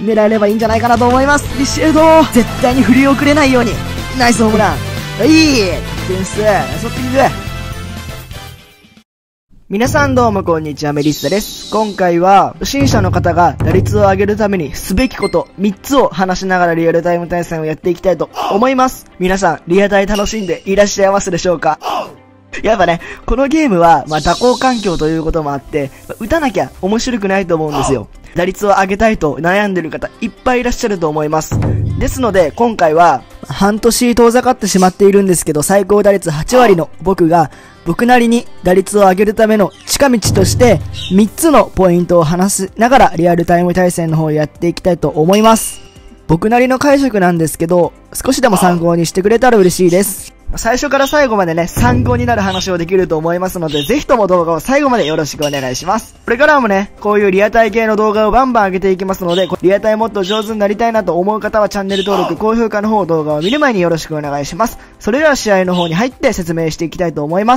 狙えればいいんじゃないかなと思います。ビシエド絶対に振り遅れないように。ナイスホームラン。いい点数。ナイスバッティング。皆さんどうもこんにちは、メリッサです。今回は、初心者の方が打率を上げるためにすべきこと3つを話しながらリアルタイム対戦をやっていきたいと思います。皆さん、リアタイ楽しんでいらっしゃいますでしょうか？やっぱね、このゲームは、蛇行環境ということもあって、打たなきゃ面白くないと思うんですよ。打率を上げたいと悩んでる方いっぱいいらっしゃると思います。ですので、今回は、半年遠ざかってしまっているんですけど、最高打率8割の僕が、僕なりに打率を上げるための近道として3つのポイントを話しながらリアルタイム対戦の方をやっていきたいと思います。僕なりの解釈なんですけど、少しでも参考にしてくれたら嬉しいです。最初から最後までね、参考になる話をできると思いますので、ぜひとも動画を最後までよろしくお願いします。これからもね、こういうリアタイ系の動画をバンバン上げていきますので、リアタイもっと上手になりたいなと思う方はチャンネル登録、高評価の方、動画を見る前によろしくお願いします。それでは試合の方に入って説明していきたいと思います。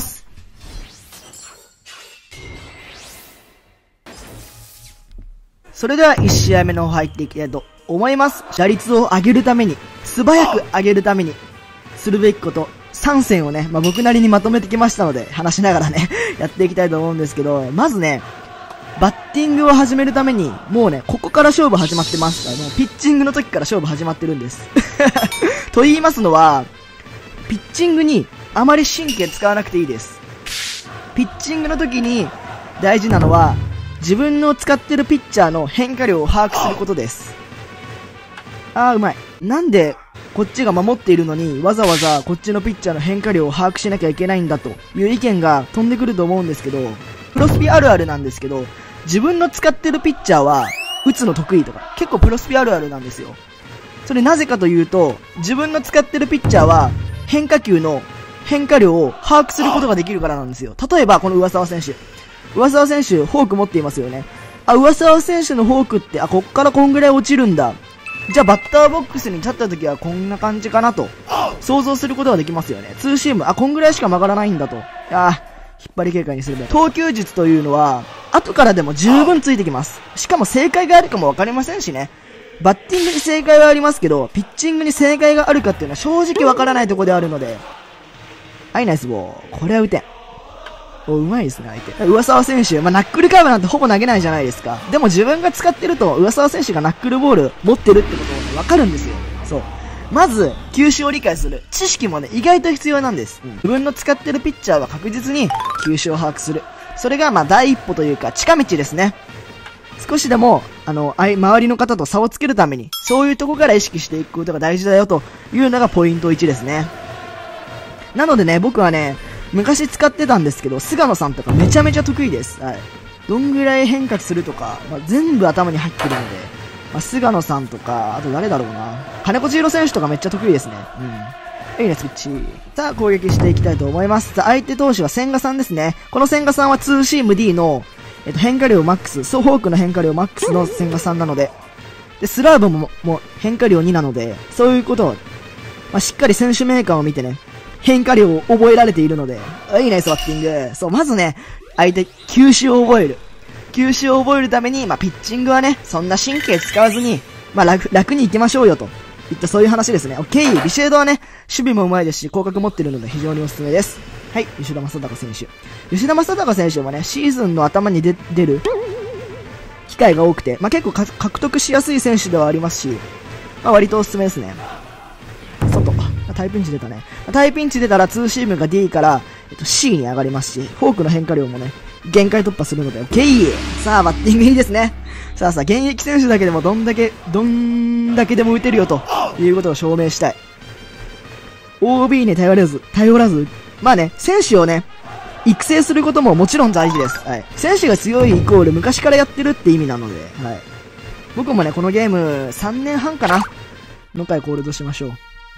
それでは1試合目の方入っていきたいと思います。打率を上げるために、素早く上げるために、するべきこと、3選をね、僕なりにまとめてきましたので、話しながらね、やっていきたいと思うんですけど、まずね、バッティングを始めるために、もうね、ここから勝負始まってます。ピッチングの時から勝負始まってるんです。と言いますのは、ピッチングにあまり神経使わなくていいです。ピッチングの時に大事なのは、自分の使ってるピッチャーの変化量を把握することです。うまい。なんで、こっちが守っているのに、わざわざこっちのピッチャーの変化量を把握しなきゃいけないんだという意見が飛んでくると思うんですけど、プロスピあるあるなんですけど、自分の使ってるピッチャーは、打つの得意とか、結構プロスピあるあるなんですよ。それなぜかというと、自分の使ってるピッチャーは、変化球の変化量を把握することができるからなんですよ。例えば、この上沢選手。上沢選手、フォーク持っていますよね。上沢選手のフォークって、こっからこんぐらい落ちるんだ。じゃあバッターボックスに立った時はこんな感じかなと想像することができますよね。ツーシーム、こんぐらいしか曲がらないんだと。引っ張り警戒にすれば。投球術というのは、後からでも十分ついてきます。しかも正解があるかもわかりませんしね。バッティングに正解はありますけど、ピッチングに正解があるかっていうのは正直わからないところであるので。ナイスボー。これは打てん。うまいですね、相手。上沢選手、ナックルカーブなんてほぼ投げないじゃないですか。でも自分が使ってると、上沢選手がナックルボール持ってるってことをね、わかるんですよ。そう。まず、球種を理解する。知識もね、意外と必要なんです。自分の使ってるピッチャーは確実に球種を把握する。それが第一歩というか、近道ですね。少しでも、周りの方と差をつけるために、そういうとこから意識していくことが大事だよというのがポイント1ですね。なのでね、僕はね、昔使ってたんですけど、菅野さんとかめちゃめちゃ得意です。どんぐらい変化するとか、全部頭に入ってるので、菅野さんとか、あと誰だろうな。金子千尋選手とかめっちゃ得意ですね。いいね、スイッチ。さあ、攻撃していきたいと思います。相手投手は千賀さんですね。この千賀さんはツーシーム D の、変化量マックス、フォークの変化量マックスの千賀さんなので、で、スラーブも変化量2なので、そういうことを、しっかり選手メーカーを見てね、変化量を覚えられているので、いいね、バッティング。そう、まずね、相手、球種を覚える。球種を覚えるために、ピッチングはね、そんな神経使わずに、楽に行きましょうよ、といったそういう話ですね。オッケー。ビシエドはね、守備も上手いですし、広角持ってるので非常におすすめです。はい、吉田正尚選手。吉田正尚選手もね、シーズンの頭に出る機会が多くて、結構獲得しやすい選手ではありますし、割とおすすめですね。外。タイピンチ出たね。タイピンチ出たらツーシームが D から、C に上がりますし、フォークの変化量もね、限界突破するので、OK! さあ、バッティングいいですね。さあ、現役選手だけでもどんだけでも打てるよということを証明したい。OB に頼らず、選手をね、育成することももちろん大事です。選手が強いイコール昔からやってるって意味なので、僕もね、このゲーム3年半かなの回コールドしましょう。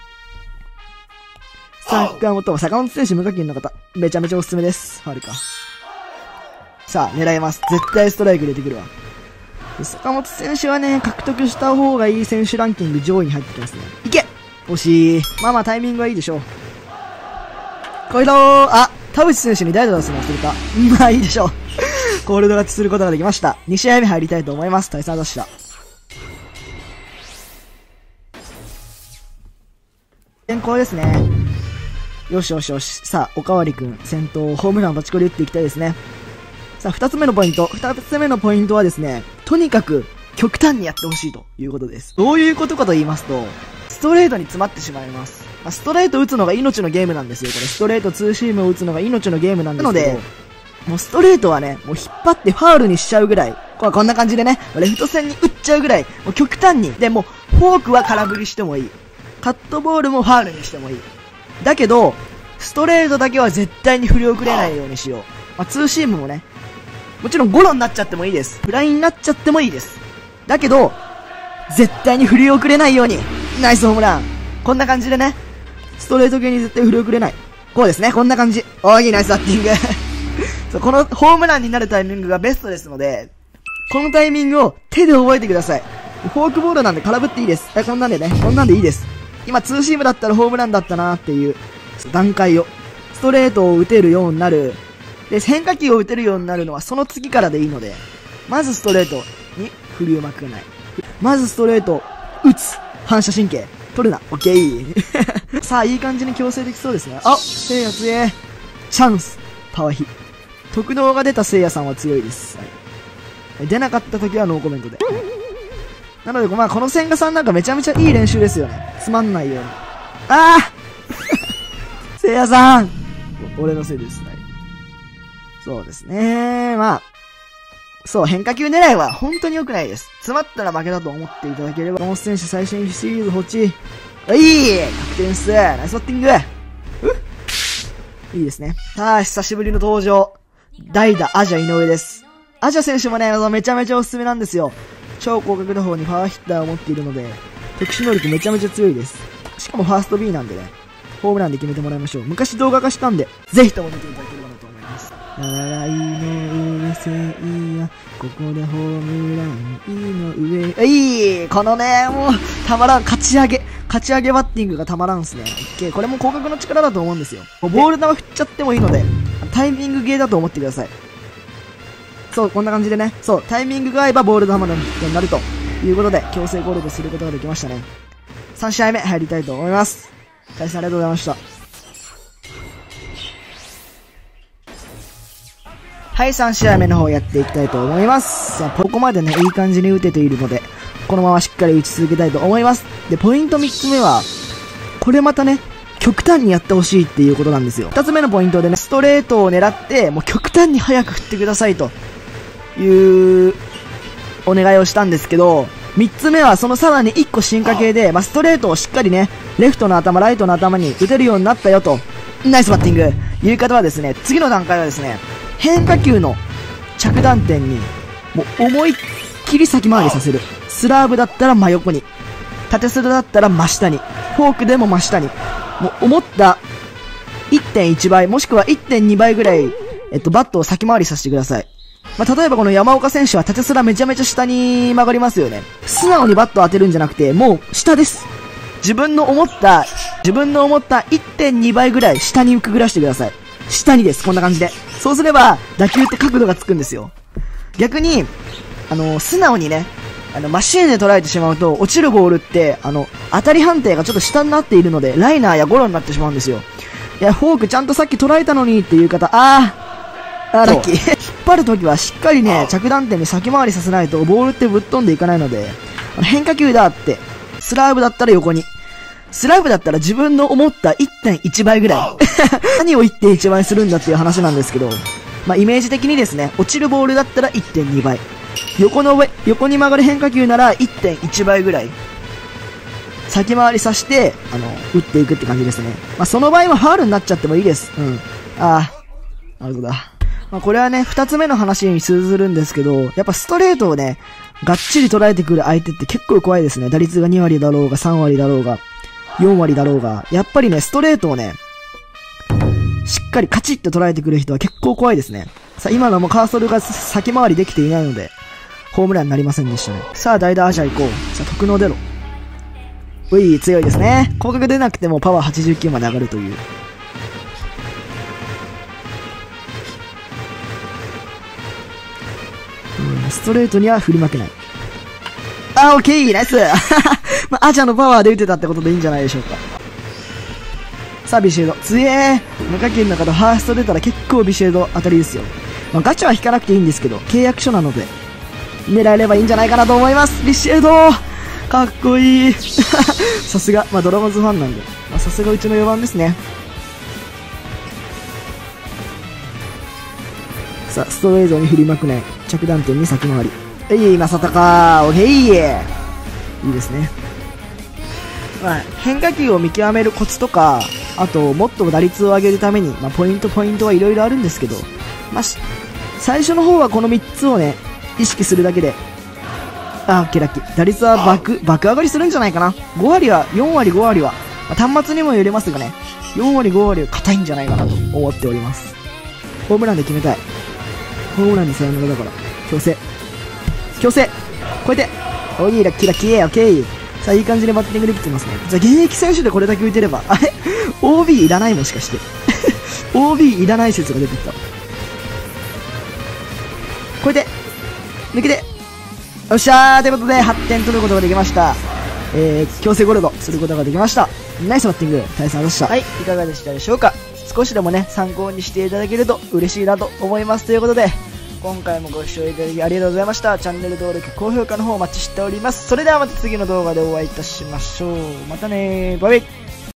坂本選手無課金の方、めちゃめちゃおすすめです。ファウルか。さあ、狙います。絶対ストライク入れてくるわ。坂本選手はね、獲得した方がいい選手ランキング上位に入ってきますね。いけ！惜しい。タイミングはいいでしょう。こいどー！田淵選手に代打出すの忘れた。いいでしょう。コールド勝ちすることができました。2試合目入りたいと思います。対戦出した。 先行ですね。よしよしよし。さあ、おかわりくん、先頭、ホームランをバチコリ打っていきたいですね。さあ、二つ目のポイントはですね、とにかく、極端にやってほしいということです。どういうことかと言いますと、ストレートに詰まってしまいます。ストレート打つのが命のゲームなんですよ。これ、ストレートツーシームを打つのが命のゲームなんですけど。なので、もうストレートはね、もう引っ張ってファウルにしちゃうぐらい、こんな感じでね、レフト線に打っちゃうぐらい、もう極端に。で、もう、フォークは空振りしてもいい。カットボールもファウルにしてもいい。だけど、ストレートだけは絶対に振り遅れないようにしよう。ツーシームもね、もちろんゴロになっちゃってもいいです。フライになっちゃってもいいです。だけど、絶対に振り遅れないように。ナイスホームラン。こんな感じでね、ストレート系に絶対振り遅れない。こうですね、こんな感じ。いいナイスバッティング。そう、このホームランになるタイミングがベストですので、このタイミングを手で覚えてください。フォークボールなんで空振っていいです。こんなんでね、こんなんでいいです。今ツーシームだったらホームランだったなーっていう段階を。ストレートを打てるようになる。で、変化球を打てるようになるのはその次からでいいので、まずストレートに振りをまくない。まずストレート、打つ。反射神経。取るな。オッケー。さあ、いい感じに強制できそうですね。せいや強え。チャンス。パワーヒ。特能が出たせいやさんは強いです。はい、出なかった時はノーコメントで。なので、この千賀さんなんかめちゃめちゃいい練習ですよね。つまんないように。せいやさん俺のせいです。はい、そうですね。そう、変化球狙いは本当に良くないです。詰まったら負けだと思っていただければ。この選手最新シリーズ放置。確定数。ナイスバッティング。いいですね。さあ、久しぶりの登場。代打、アジャ井上です。アジャ選手もね、めちゃめちゃおすすめなんですよ。超高角度砲にパワーヒッターを持っているので、特殊能力めちゃめちゃ強いです。しかもファースト B なんでね、ホームランで決めてもらいましょう。昔動画化したんで、ぜひとも見ていただければなと思います。来のせいや、ここでホームラン、の上。このね、もう、たまらん、勝ち上げバッティングがたまらんすね。これも広角の力だと思うんですよ。ボール球振っちゃってもいいので、タイミングゲーだと思ってください。そう、こんな感じでね、そう、タイミングが合えばボール球のヒットになるということで、強制ゴールすることができましたね。3試合目入りたいと思います。大さんありがとうございました。はい、3試合目の方やっていきたいと思います。さあ、ここまでね、いい感じに打てているので、このまましっかり打ち続けたいと思います。で、ポイント3つ目は、これまたね、極端にやってほしいっていうことなんですよ。2つ目のポイントでね、ストレートを狙って、もう極端に早く振ってくださいというお願いをしたんですけど、3つ目はそのさらに1個進化系で、ストレートをしっかりね、レフトの頭、ライトの頭に打てるようになったよと、ナイスバッティングいう方はですね、次の段階はですね、変化球の着弾点に、もう思いっきり先回りさせる。スラーブだったら真横に。縦スラだったら真下に。フォークでも真下に。もう思った 1.1 倍、もしくは 1.2 倍ぐらい、バットを先回りさせてください。例えばこの山岡選手は縦スラめちゃめちゃ下に曲がりますよね。素直にバットを当てるんじゃなくて、もう下です。自分の思った 1.2 倍ぐらい下にくぐらしてください。下にです。こんな感じで。そうすれば、打球って角度がつくんですよ。逆に、素直にね、マシーンで捉えてしまうと、落ちるボールって、当たり判定がちょっと下になっているので、ライナーやゴロになってしまうんですよ。いや、フォークちゃんとさっき捉えたのにっていう方、ラッキー。引っ張るときはしっかりね、着弾点に先回りさせないと、ボールってぶっ飛んでいかないので、変化球だって、スラーブだったら横に。スラーブだったら自分の思った 1.1 倍ぐらい。何を 1.1 倍するんだっていう話なんですけど、イメージ的にですね、落ちるボールだったら 1.2 倍。横に曲がる変化球なら 1.1 倍ぐらい。先回りさせて、打っていくって感じですね。その場合はファウルになっちゃってもいいです。なるほどだ。これはね、2つ目の話に通ずるんですけど、やっぱストレートをね、がっちり捉えてくる相手って結構怖いですね。打率が2割だろうが、3割だろうが、4割だろうが、やっぱりね、ストレートをね、しっかりカチッと捉えてくる人は結構怖いですね。さあ、今のもカーソルが先回りできていないので、ホームランになりませんでしたね。さあ、代打アジャ行こう。さあ、特能出ろ。強いですね。広角出なくてもパワー89まで上がるという。ストレートには振り負けない。オッケーナイスアジャのパワーで打てたってことでいいんじゃないでしょうか。 さあ、ビシエド。強え。無課金の方、ファースト出たら結構ビシエド当たりですよ。まあ、ガチャは引かなくていいんですけど、契約書なので、狙えればいいんじゃないかなと思います。ビシエドかっこいい。さすが、まあ、ドラゴンズファンなんで、まあ、さすがうちの4番ですね。さあ、ストレートに振りまくね。着弾点に先回り。正隆オッケーいいですね。まあ、変化球を見極めるコツとか、あと、もっと打率を上げるために、まあ、ポイントはいろいろあるんですけど、まあ、最初の方はこの3つをね、意識するだけで、オッケーラッキー。打率は爆上がりするんじゃないかな。5割は、4割5割は、まあ、端末にもよりますがね、4割5割は硬いんじゃないかなと思っております。ホームランで決めたい。ホームランでサヨナラだから。強制。超えて。おい、ラッキー、オッケー。さあ、いい感じでバッティングできてますね。じゃあ、現役選手でこれだけ打てれば、あれ ?OB いらないもしかして。OB いらない説が出てきた。超えて。抜けて。よっしゃーということで、8点取ることができました。強制ゴールドすることができました。ナイスバッティング、大佐でした。はい、いかがでしたでしょうか。少しでもね、参考にしていただけると嬉しいなと思います。ということで、今回もご視聴いただきありがとうございました。チャンネル登録、高評価の方お待ちしております。それではまた次の動画でお会いいたしましょう。またねー。バイバイ。